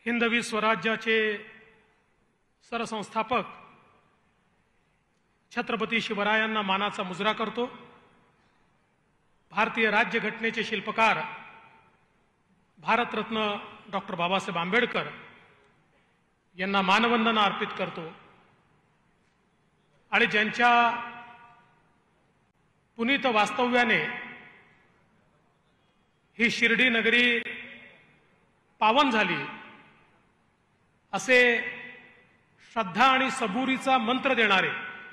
हिंदवी स्वराज्याचे सरसंस्थापक छत्रपती शिवरायांना मानाचा मुजरा करतो। भारतीय राज्यघटनेचे शिल्पकार भारतरत्न डॉक्टर बाबासाहेब आंबेडकर यांना मानवंदना अर्पित करतो आणि ज्यांच्या पुनीत वास्तव्याने ही शिर्डी नगरी पावन झाली असे श्रद्धा आणि सबुरीचा मंत्र देणारे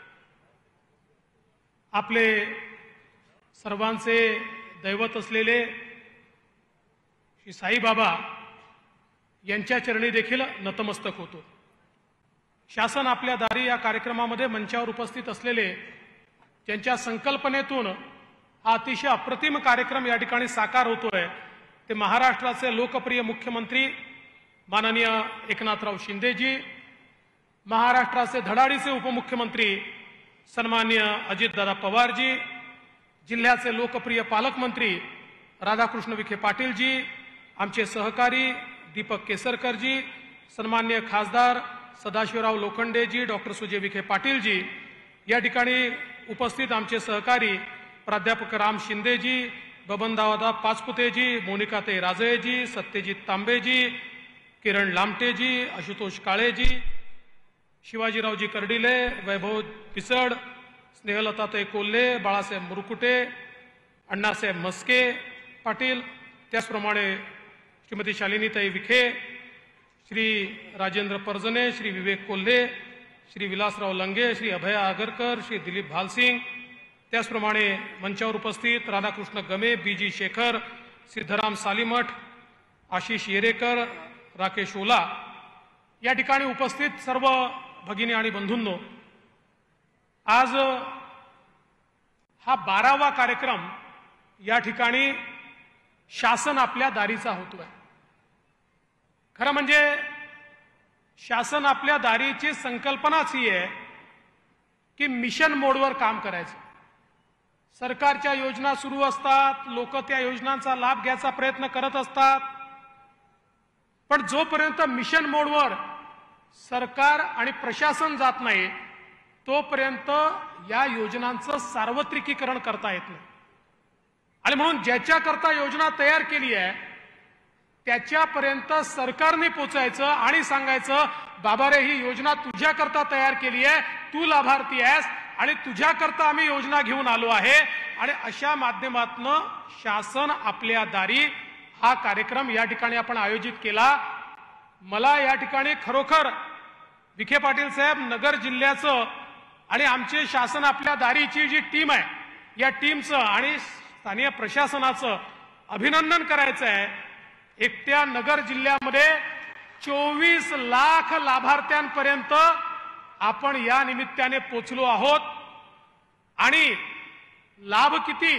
आपले सर्वांचे दैवत असलेले श्री साईबाबा यांच्या चरणी देखील नतमस्तक होतो। शासन आपल्या दारी या कार्यक्रमामध्ये मंचावर उपस्थित असलेले ज्यांच्या संकल्पनेतून हा अतिशय अप्रतिम कार्यक्रम या ठिकाणी साकार होतोय ते महाराष्ट्राचे लोकप्रिय मुख्यमंत्री माननीय एकनाथराव शिंदेजी, महाराष्ट्राचे धडाडीचे उपमुख्यमंत्री सन्माननीय अजितदादा पवारजी, जिल्ह्याचे लोकप्रिय पालकमंत्री राधाकृष्ण विखे पाटीलजी, आमचे सहकारी दीपक केसरकरजी, सन्माननीय खासदार सदाशिवराव लोखंडेजी, डॉक्टर सुजय विखे पाटीलजी, या ठिकाणी उपस्थित आमचे सहकारी प्राध्यापक राम शिंदेजी, बबनदादा पाचपुतेजी, मोनिकाताई राजळेजी, सत्यजित तांबेजी, किरण लामटेजी, आशुतोष काळेजी, शिवाजीरावजी कर्डिले, वैभव पिसड, स्नेहलताताई कोल्हे, बाळासाहेब मुरकुटे, अण्णासाहेब मस्के पाटील, त्याचप्रमाणे श्रीमती शालिनीताई विखे, श्री राजेंद्र परजने, श्री विवेक कोल्हे, श्री विलासराव लंगे, श्री अभय आगरकर, श्री दिलीप भालसिंग, त्याचप्रमाणे मंचावर उपस्थित राधाकृष्ण गमे, बीजी शेखर, सिद्धराम सालीमठ, आशिष येरेकर, राकेश ओला, या ठिकाणी उपस्थित सर्व भगिनी आणि बंधूंनो, आज हा 12वा कार्यक्रम या ठिकाणी शासन आपल्या दारीचा होतोय। खरं म्हणजे शासन आपल्या दारीची संकल्पनाच ही आहे की मिशन मोडवर काम करायचं। सरकारच्या योजना सुरू असतात, लोक त्या योजनांचा लाभ घ्यायचा प्रयत्न करत असतात, पण जोपर्यंत मिशन मोडवर सरकार आणि प्रशासन जात नाही तोपर्यंत या योजनांचं सार्वत्रिकीकरण करता येत नाही। आणि म्हणून ज्याच्याकरता योजना तयार केली आहे त्याच्यापर्यंत सरकारने पोचायचं आणि सांगायचं, बाबा रे, ही योजना तुझ्याकरता तयार केली आहे, तू लाभार्थी आहेस आणि तुझ्याकरता आम्ही योजना घेऊन आलो आहे। आणि अशा माध्यमातून शासन आपल्या दारी हा कार्यक्रम या ठिकाणी आपण आयोजित केला। मला या ठिकाणी खरोखर विखे पाटील साहेब, नगर जिल्ह्याचं आणि आमचे शासन आपल्या दारीची जी टीम आहे या टीमचं आणि स्थानिक प्रशासनाचं अभिनंदन करायचं आहे। एकट्या नगर जिल्ह्यामध्ये 24 लाख लाभार्थ्यांपर्यंत आपण या निमित्ताने पोचलो आहोत आणि लाभ किती?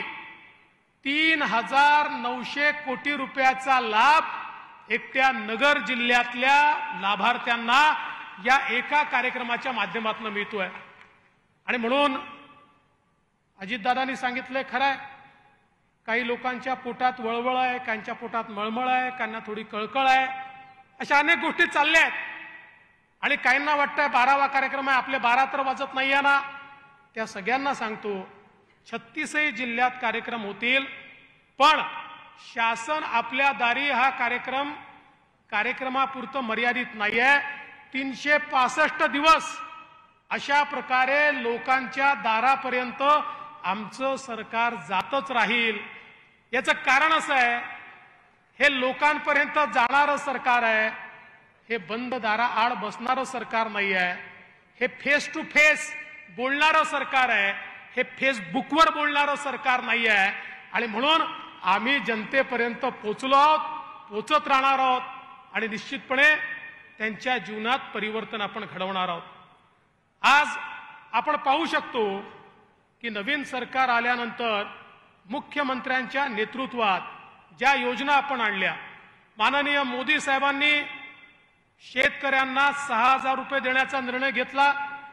3,900 कोटी रुपयाचा लाभ एकट्या नगर जिल्ह्यातल्या लाभार्थ्यांना या एका कार्यक्रमाच्या माध्यमातून मिळतोय। आणि म्हणून अजितदादांनी सांगितलंय, खरं आहे, काही लोकांच्या पोटात वळवळ आहे, काहींच्या पोटात मळमळ आहे, काहींना थोडी कळकळ आहे, अशा अनेक गोष्टी चालल्या आहेत। आणि काहींना वाटतंय 12वा कार्यक्रम आहे, आपले 12 तर वाजत नाहीये ना। त्या सगळ्यांना सांगतो, 36 जिल्ह्यात कार्यक्रम होतील, पण शासन आपल्या दारी हा कार्यक्रमापुरतं मर्यादित नाहीये। 365 दिवस अशा प्रकारे लोकांच्या दारापर्यंत आमचं सरकार जातच राहील। याचं कारण असं आहे, हे लोकांपर्यंत जाणारं सरकार आहे, हे बंद दाराआड बसणारं सरकार नाही आहे, हे फेस टू फेस बोलणारं सरकार आहे, हे फेसबुकवर बोलणारं सरकार नाही आहे। आणि म्हणून आम्ही जनतेपर्यंत पोचलो आहोत, पोचत राहणार आहोत आणि निश्चितपणे त्यांच्या जीवनात परिवर्तन आपण घडवणार आहोत। आज आपण पाहू शकतो की नवीन सरकार आल्यानंतर मुख्यमंत्र्यांच्या नेतृत्वात ज्या योजना आपण आणल्या, माननीय मोदी साहेबांनी शेतकऱ्यांना 6,000 रुपये देण्याचा निर्णय घेतला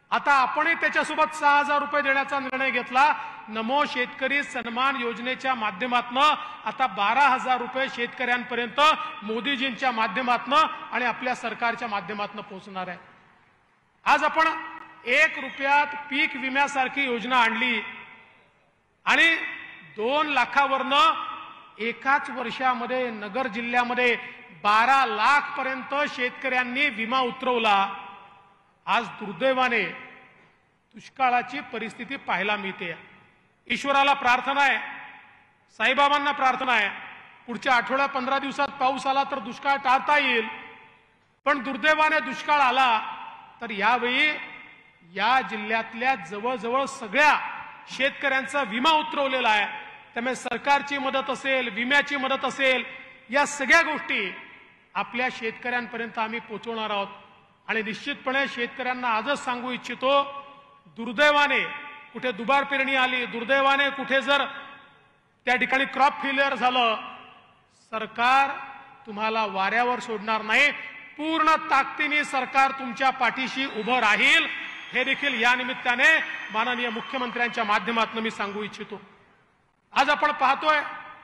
आता आपणही त्याच्यासोबत 6,000 रुपये देण्याचा निर्णय घेतला. नमो शेतकरी सन्मान योजनेच्या माध्यमातून आता 12,000 रुपये शेतकऱ्यांपर्यंत मोदीजींच्या माध्यमातून आणि आपल्या सरकारच्या माध्यमातून पोहोचणार आहे. आज आपण 1 रुपयात पीक विम्यासारखी योजना आणली आणि 2 लाखावरनं एकाच वर्षामध्ये नगर जिल्ह्यामध्ये 12 लाख पर्यंत शेतकऱ्यांनी विमा उतरवला. आज दुर्दैवाने दुष्काळाची परिस्थिती पाहायला मिळते. ईश्वराला प्रार्थना आहे, साईबाबांना प्रार्थना आहे, पुढच्या आठवड्यात 15 दिवसात पाऊस आला तर दुष्काळ टाळता येईल. पण दुर्दैवाने दुष्काळ आला तर यावेळी या जिल्ह्यातल्या जवळजवळ सगळ्या शेतकऱ्यांचा विमा उतरवलेला आहे. त्यामुळे सरकारची मदत असेल, विम्याची मदत असेल, या सगळ्या गोष्टी आपल्या शेतकऱ्यांपर्यंत आम्ही पोहोचवणार आहोत. आणि निश्चितपणे शेतकऱ्यांना आजच सांगू इच्छितो, दुर्दैवाने कुठे दुबार पेरणी आली, दुर्दैवाने कुठे जर त्या ठिकाणी क्रॉप फेल्युअर झालं, सरकार तुम्हाला वाऱ्यावर सोडणार नाही. पूर्ण ताकदीने सरकार तुमच्या पाठीशी उभं राहील, हे देखील या निमित्ताने माननीय मुख्यमंत्र्यांच्या माध्यमातून मी सांगू इच्छितो. आज आपण पाहतोय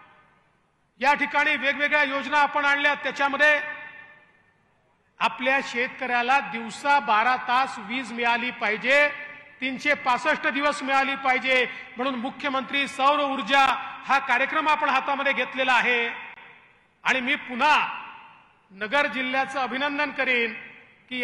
या ठिकाणी वेगवेगळ्या योजना आपण आणल्या, त्याच्यामध्ये आपल्या शेतकऱ्याला दिवसा 12 तास वीज मिळाली पाहिजे, 365 दिवस मिळाली पाहिजे, म्हणून मुख्यमंत्री सौर ऊर्जा हा कार्यक्रम आपण हातामध्ये घेतलेला आहे. आणि मी पुन्हा नगर जिल्ह्याचं अभिनंदन करेन की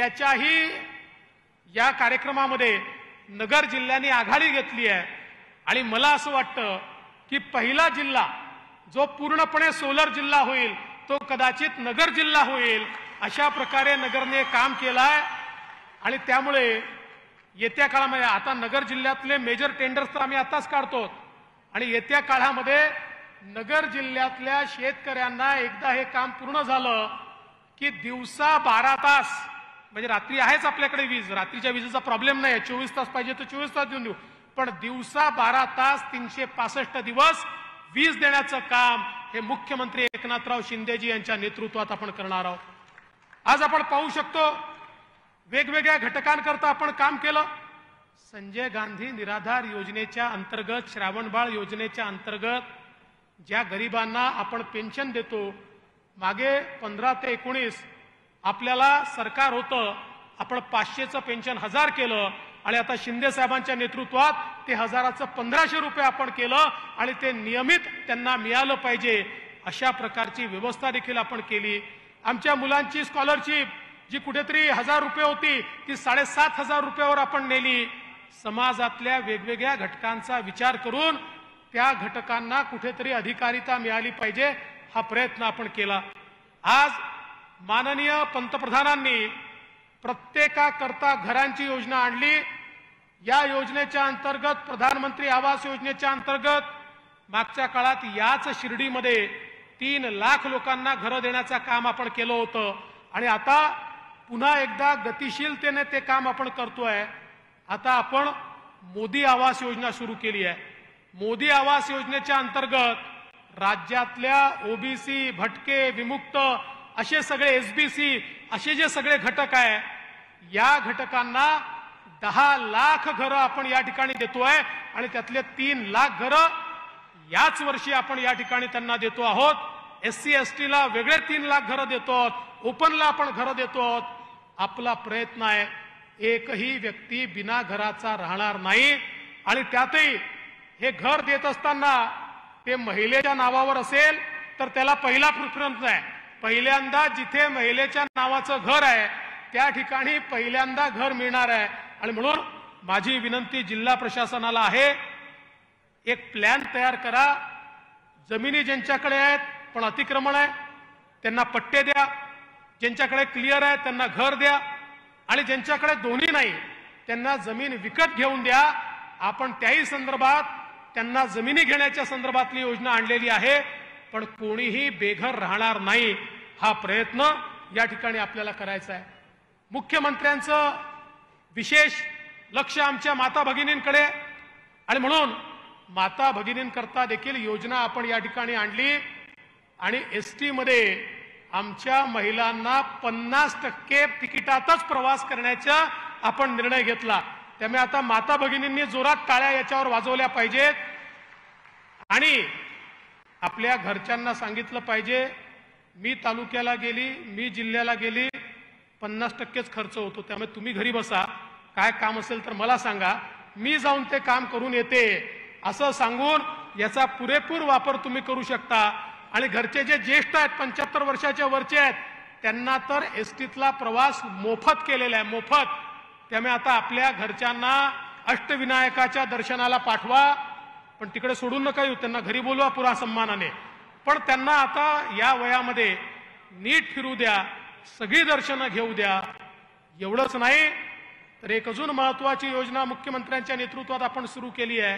या कार्यक्रमामध्ये नगर जिल्ह्याने आघाडी घेतली आहे. आणि मला असं वाटतं की पहिला जिल्हा जो पूर्णपणे सोलर जिल्हा होईल तो कदाचित नगर जिल्हा होईल. अशा प्रकारे नगरने काम केलंय. आणि त्यामुळे येत्या काळामध्ये आता नगर जिल्ह्यातले मेजर टेंडर्स तर आम्ही आताच काढतो आणि येत्या काळामध्ये नगर जिल्ह्यातल्या शेतकऱ्यांना एकदा हे काम पूर्ण झालं की दिवसा 12 तास, म्हणजे रात्री आहेच आपल्याकडे वीज, रात्रीच्या विजेचा प्रॉब्लेम नाही, 24 तास पाहिजे तर 24 तास देऊन देऊ, पण दिवसा 12 तास 365 दिवस वीज देण्याचं काम हे मुख्यमंत्री एकनाथराव शिंदेजी यांच्या नेतृत्वात आपण करणार आहोत. आज आपण पाहू शकतो वेगवेगळ्या घटकांकरता आपण काम केलं. संजय गांधी निराधार योजनेच्या अंतर्गत, श्रावणबाळ योजनेच्या अंतर्गत ज्या गरिबांना आपण पेन्शन देतो, मागे 15 ते 19 आपल्याला सरकार होतं, आपण 500चं पेन्शन 1000 केलं आणि आता शिंदे साहेबांच्या नेतृत्वात ते 1000चं 1500 रुपये आपण केलं आणि ते नियमित त्यांना मिळालं पाहिजे अशा प्रकारची व्यवस्था देखील आपण केली. आमच्या मुलांची स्कॉलरशिप जी कुठेतरी 1000 रुपये होती ती 7500 रुपयावर आपण नेली. समाजातल्या वेगवेगळ्या घटकांचा विचार करून त्या घटकांना कुठेतरी अधिकारिता मिळाली पाहिजे हा प्रयत्न आपण केला. आज माननीय पंतप्रधानांनी प्रत्येकाकरता घरांची योजना आणली. या योजनेच्या अंतर्गत, प्रधानमंत्री आवास योजनेच्या अंतर्गत मागच्या काळात याच शिर्डीमध्ये 3 लाख लोकांना घरं देण्याचं काम आपण केलं होतं आणि आता पुन्हा एकदा गतिशीलतेने ते काम आपण करतोय. आता आपण मोदी आवास योजना सुरू केली आहे. मोदी आवास योजनेच्या अंतर्गत राज्यातल्या ओबीसी, भटके, विमुक्त असे सगळे, एसबीसी असे जे सगळे घटक आहे, या घटकांना 10 लाख घरं आपण या ठिकाणी देतोय आणि त्यातले 3 लाख घरं याच वर्षी आपण या ठिकाणी त्यांना देतो आहोत. एससी एसटीला वेगळे 3 लाख घरं देतो आहोत, ओपनला आपण घरं देतो आहोत. आपला प्रयत्न आहे एकही व्यक्ती बिना घराचा राहणार नाही. आणि त्यातही हे घर देत असताना ते महिलेच्या नावावर असेल तर त्याला पहिला प्रेफरन्स आहे. पहिल्यांदा जिथे महिलेच्या नावाचं घर आहे त्या ठिकाणी पहिल्यांदा घर मिळणार आहे. आणि म्हणून माझी विनंती जिल्हा प्रशासनाला आहे, एक प्लॅन तयार करा. जमिनी ज्यांच्याकडे आहेत पण अतिक्रमण आहे त्यांना पट्टे द्या, ज्यांच्याकडे क्लिअर आहे त्यांना घर द्या आणि ज्यांच्याकडे दोन्ही नाही त्यांना जमीन विकत घेऊन द्या. आपण त्याही संदर्भात त्यांना जमिनी घेण्याच्या संदर्भातली योजना आणलेली आहे. पण कोणीही बेघर राहणार नाही हा प्रयत्न या ठिकाणी आपल्याला करायचा आहे. मुख्यमंत्र्यांचं विशेष लक्ष आमच्या माता भगिनींकडे आणि म्हणून माता भगिनींकरता देखील योजना आपण या ठिकाणी आणली. आणि एसटी मध्ये आमच्या महिलांना 50% तिकिटातच प्रवास करण्याचा आपण निर्णय घेतला. त्यामुळे आता माता भगिनींनी जोरात टाळ्या याच्यावर वाजवल्या पाहिजेत आणि आपल्या घरच्यांना सांगितलं पाहिजे, मी तालुक्याला गेली, मी जिल्ह्याला गेली, 50%च खर्च होतो, त्यामुळे तुम्ही घरी बसा, काय काम असेल तर मला सांगा, मी जाऊन ते काम करून येते, असं सांगून याचा पुरेपूर वापर तुम्ही करू शकता। आणि घरचे जे ज्येष्ठ आहेत, 75 वर्षाच्या वरचे आहेत, त्यांना तर एसटीतला प्रवास मोफत केलेला आहे, मोफत। त्यामुळे आता आपल्या घरच्यांना अष्टविनायकाच्या दर्शनाला पाठवा, पण तिकडे सोडून नका येऊ, त्यांना घरी बोलवा पुरा सन्मानाने, पण त्यांना आता या वयामध्ये नीट फिरू द्या, सगळी दर्शनं घेऊ द्या। एवढंच नाही तर एक अजून महत्वाची योजना मुख्यमंत्र्यांच्या नेतृत्वात आपण सुरू केली आहे।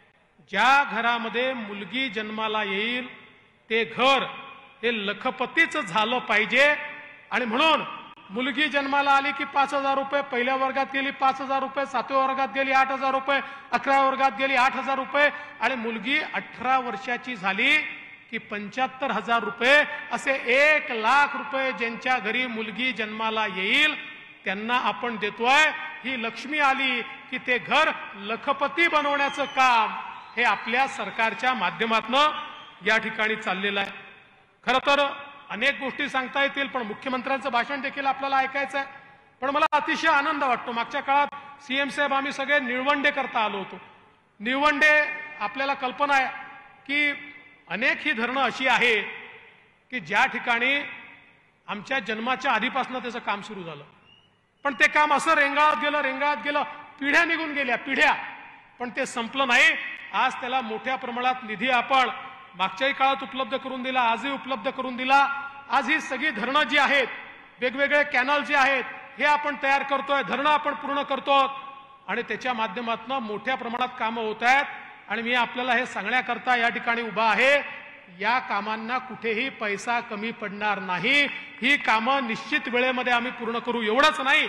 ज्या घरामध्ये मुलगी जन्माला येईल ते घर हे लखपतीच झालं पाहिजे आणि म्हणून मुलगी जन्माला आली की 5,000 रुपये, पहिल्या वर्गात गेली 5,000 रुपये, 7व्या वर्गात गेली 8,000 रुपये, 11व्या वर्गात गेली 8,000 रुपये आणि मुलगी 18 वर्षाची झाली की 75,000 रुपये, असे 1,00,000 रुपये ज्यांच्या घरी मुलगी जन्माला येईल त्यांना आपण देतोय। ही लक्ष्मी आली की ते घर लखपती बनवण्याचं काम हे आपल्या सरकारच्या माध्यमातून या ठिकाणी चाललेलं आहे। खरं तर अनेक गोष्टी सांगता येतील, पण मुख्यमंत्र्यांचं भाषण देखील आपल्याला ऐकायचं आहे। पण मला अतिशय आनंद वाटतो, मागच्या काळात सीएम साहेब आम्ही सगळे निळवंडे करता आलो होतो। निळवंडे आपल्याला कल्पना आहे की अनेक ही धरणं अशी आहे की ज्या ठिकाणी आमच्या जन्माच्या आधीपासून त्याचं काम सुरू झालं, पण ते काम असं रेंगाळत गेलं, पिढ्या निघून गेल्या, पिढ्या, पण ते संपलं नाही। आज त्याला मोठ्या प्रमाणात निधी आपण मागच्याही काळात उपलब्ध करून दिला, आजही उपलब्ध करून दिला। आज ही सगळी धरणं जी आहेत, वेगवेगळे कॅनल जे आहेत, हे आपण तयार करतोय, धरणं आपण पूर्ण करतो आणि त्याच्या माध्यमातून मोठ्या प्रमाणात कामं होत आहेत। आणि मी आपल्याला हे सांगण्याकरता या ठिकाणी उभा आहे, या कामांना कुठेही पैसा कमी पडणार नाही, ही कामं निश्चित वेळेमध्ये आम्ही पूर्ण करू। एवढंच नाही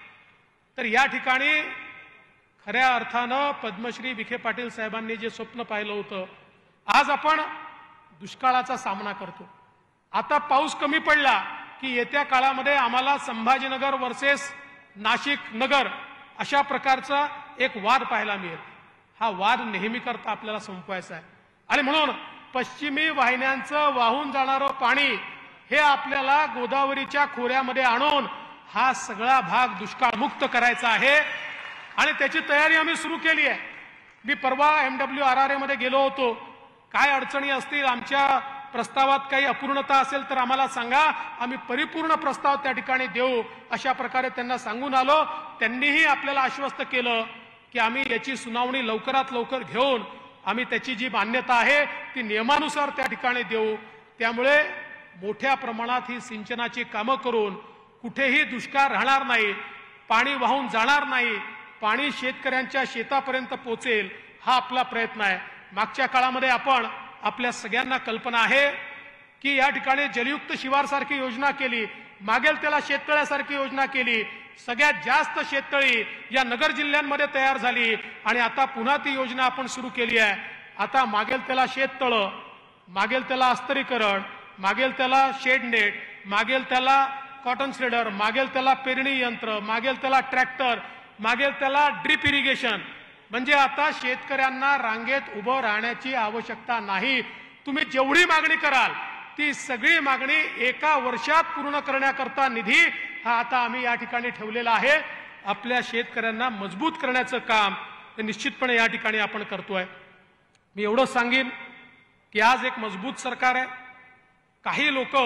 तर या ठिकाणी खऱ्या अर्थानं पद्मश्री विखे पाटील साहेबांनी जे स्वप्न पाहिलं होतं, आज आपण दुष्काळाचा सामना करतो। आता पाऊस कमी पडला की येत्या काळामध्ये आम्हाला संभाजीनगर वर्सेस नाशिक नगर अशा प्रकारचा एक वाद पाहायला मिळेल। हा वाद नेहमी करता आपल्याला संपवायचा आहे आणि म्हणून पश्चिमी वाहिन्यांचं वाहून जाणारं पाणी हे आपल्याला गोदावरीच्या खोऱ्यामध्ये आणून हा सगळा भाग दुष्काळमुक्त करायचा आहे आणि त्याची तयारी आम्ही सुरू केली आहे। मी परवा MWRRA मध्ये गेलो होतो, काय अडचणी असतील, आमच्या प्रस्तावात काही अपूर्णता असेल तर आम्हाला सांगा, आम्ही परिपूर्ण प्रस्ताव त्या ठिकाणी देऊ, अशा प्रकारे त्यांना सांगून आलो। त्यांनीही आपल्याला आश्वस्त केलं की आम्ही याची सुनावणी लवकरात लवकर घेऊन आम्ही त्याची जी मान्यता आहे ती नियमानुसार त्या ठिकाणी देऊ। त्यामुळे मोठ्या प्रमाणात ही सिंचनाची कामं करून कुठेही दुष्काळ राहणार नाही, पाणी वाहून जाणार नाही, पाणी शेतकऱ्यांच्या शेतापर्यंत पोहोचेल, हा आपला प्रयत्न आहे। मागच्या काळामध्ये आपण आपल्या सगळ्यांना कल्पना आहे की या ठिकाणी जलयुक्त शिवार सारखी योजना केली, मागेल त्याला शेततळ्यासारखी योजना केली, सगळ्यात जास्त शेततळी या नगर जिल्ह्यांमध्ये तयार झाली आणि आता पुन्हा ती योजना आपण सुरू केली आहे। आता मागेल त्याला शेततळं, मागेल त्याला अस्तरीकरण, मागेल त्याला शेडनेट, मागेल त्याला कॉटन श्रेडर, मागेल त्याला पेरणी यंत्र, मागेल त्याला ट्रॅक्टर, मागेल त्याला ड्रिप इरिगेशन, म्हणजे आता शेतकऱ्यांना रांगेत उभं राहण्याची आवश्यकता नाही। तुम्ही जेवढी मागणी कराल ती सगळी मागणी एका वर्षात पूर्ण करण्याकरता निधी हा आता आम्ही या ठिकाणी ठेवलेला आहे। आपल्या शेतकऱ्यांना मजबूत करण्याचं काम हे निश्चितपणे या ठिकाणी आपण करतोय। मी एवढं सांगेन की आज एक मजबूत सरकार आहे। काही लोक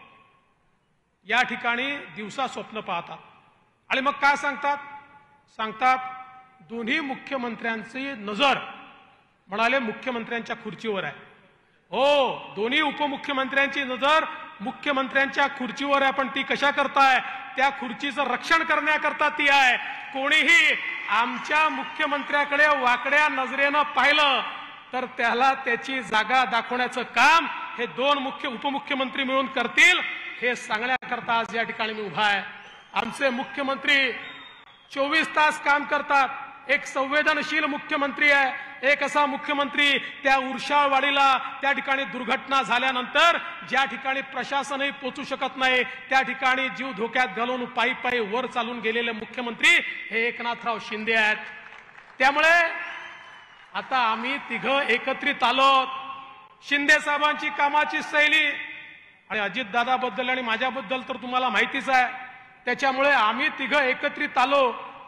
या ठिकाणी दिवसा स्वप्न पाहतात आणि मग काय सांगतात दोन्ही मुख्यमंत्र्यांची नजर म्हणाले मुख्यमंत्र्यांच्या खुर्चीवर आहे। हो, दोन्ही उपमुख्यमंत्र्यांची नजर मुख्यमंत्र्यांच्या खुर्चीवर आहे, पण ती कशा करताय, त्या खुर्चीचं रक्षण करण्याकरता ती आहे। कोणीही आमच्या मुख्यमंत्र्याकडे वाकड्या नजरेनं पाहिलं तर त्याला त्याची जागा दाखवण्याचं काम हे दोन उपमुख्यमंत्री मिळून करतील, हे सांगण्याकरता आज या ठिकाणी मी उभा आहे। आमचे मुख्यमंत्री 24 तास काम करतात, एक संवेदनशील मुख्यमंत्री आहे, एक असा मुख्यमंत्री त्या उर्शाळवाडीला त्या ठिकाणी दुर्घटना झाल्यानंतर ज्या ठिकाणी प्रशासनही पोहोचू शकत नाही त्या ठिकाणी जीव धोक्यात घालून पायी पायी वर चालून गेलेले मुख्यमंत्री हे एकनाथराव शिंदे आहेत. त्यामुळे आता आम्ही तिघं एकत्रित आलो. शिंदे साहेबांची कामाची शैली आणि अजितदादाबद्दल आणि माझ्याबद्दल तर तुम्हाला माहितीच आहे. त्याच्यामुळे आम्ही तिघं एकत्रित आलो.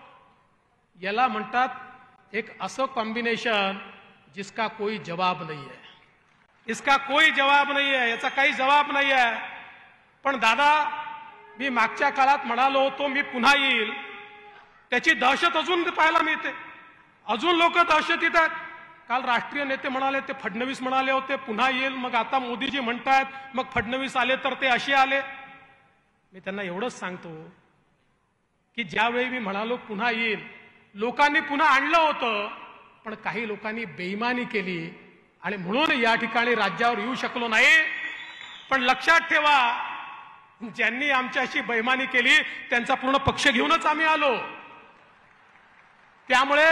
याला म्हणतात एक असं कॉम्बिनेशन जिसका कोई जवाब नहीं है. इसका कोई जवाब नहीं है, याचा काही जवाब नाही आहे. पण दादा, मी मागच्या काळात म्हणालो होतो मी पुन्हा येईल, त्याची दहशत अजून पाहायला मिळते. अजून लोक दहशतीत आहेत. काल राष्ट्रीय नेते म्हणाले, ते फडणवीस म्हणाले होते पुन्हा येईल, मग आता मोदीजी म्हणतात, मग फडणवीस आले तर ते असे आले. मी त्यांना एवढंच सांगतो की ज्यावेळी मी म्हणालो पुन्हा येईल, लोकांनी पुन्हा आणलं होतं, पण काही लोकांनी बेईमानी केली आणि म्हणून या ठिकाणी राज्यावर येऊ शकलो नाही. पण लक्षात ठेवा, ज्यांनी आमच्याशी बेईमानी केली त्यांचा पूर्ण पक्ष घेऊनच आम्ही आलो. त्यामुळे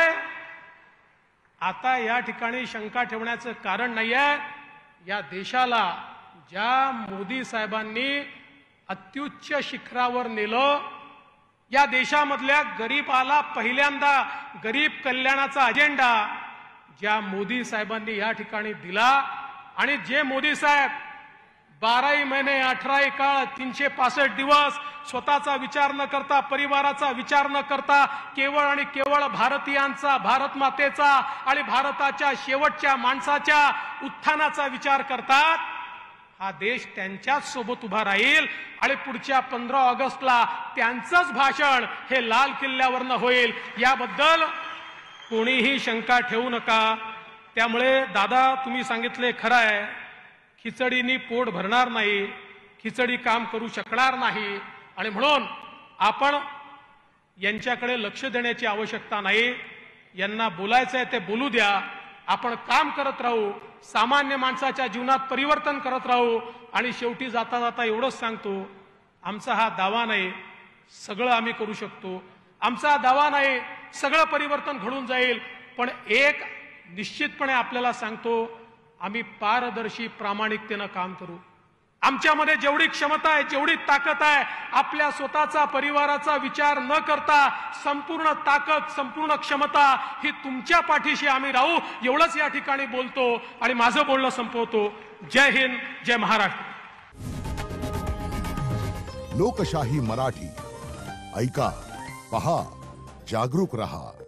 आता या ठिकाणी शंका ठेवण्याचं कारण नाहीये. या देशाला ज्या मोदी साहेबांनी अत्युच्च शिखरावर नेलं, या देशामधल्या गरीबाला पहिल्यांदा गरीब कल्याणाचा अजेंडा ज्या मोदी साहेबांनी या ठिकाणी दिला, आणि जे मोदी साहेब 12 महिने 18 काळ 365 दिवस स्वतःचा विचार न करता, परिवाराचा विचार न करता, केवळ आणि केवळ भारतीयांचा, भारत मातेचा आणि भारताच्या शेवटच्या माणसाच्या उत्थानाचा विचार करतात, हा देश त्यांच्याच सोबत उभा राहील. आणि पुढच्या 15 ऑगस्टला त्यांचंच भाषण हे लाल किल्ल्यावरनं होईल, याबद्दल कोणीही शंका ठेवू नका. त्यामुळे दादा, तुम्ही सांगितले खरं आहे, खिचडीनी पोट भरणार नाही, खिचडी काम करू शकणार नाही. आणि म्हणून आपण यांच्याकडे लक्ष देण्याची आवश्यकता नाही. यांना बोलायचं आहे ते बोलू द्या. आपण काम करत राहू, सामान्य माणसाच्या जीवनात परिवर्तन करत राहू. आणि शेवटी जाता जाता एवढंच सांगतो, आमचा हा दावा नाही, सगळं आम्ही करू शकतो. आमचा दावा नाही, सगळं परिवर्तन घडून जाईल. पण एक निश्चितपणे आपल्याला सांगतो, आम्ही पारदर्शी प्रामाणिकतेनं काम करू. आमच्यामध्ये जेवढी क्षमता आहे, जेवढी ताकद आहे, आपल्या स्वतःचा परिवाराचा विचार न करता संपूर्ण ताकद, संपूर्ण क्षमता ही तुमच्या पाठीशी आम्ही राहू, एवढंच या ठिकाणी बोलतो आणि माझं बोलणं संपवतो. जय हिंद, जय महाराष्ट्र. लोकशाही मराठी ऐका, पहा, जागरूक रहा.